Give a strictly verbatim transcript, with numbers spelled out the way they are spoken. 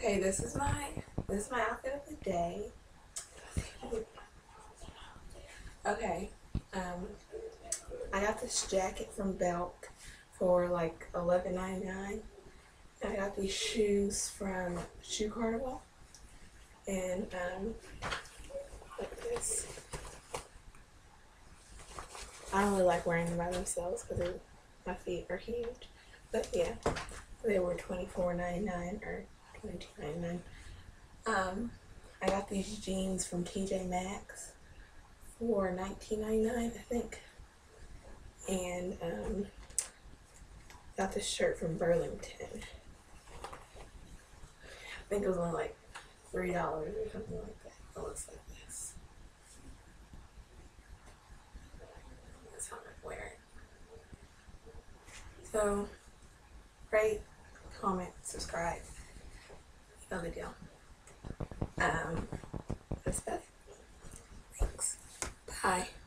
Okay, this is my this is my outfit of the day. Okay, um, I got this jacket from Belk for like eleven ninety-nine. And I got these shoes from Shoe Carnival, and um, look at this. I don't really like wearing them by themselves because my feet are huge. But yeah, they were twenty-four ninety-nine or twenty-two ninety-nine. Um, I got these jeans from T J Maxx for nineteen ninety-nine, I think. And um, got this shirt from Burlington. I think it was only like three dollars or something like that. It looks like this. That's how I'm wearing. So, rate, comment, subscribe. You know the deal. Um, that's about it. Thanks. Bye.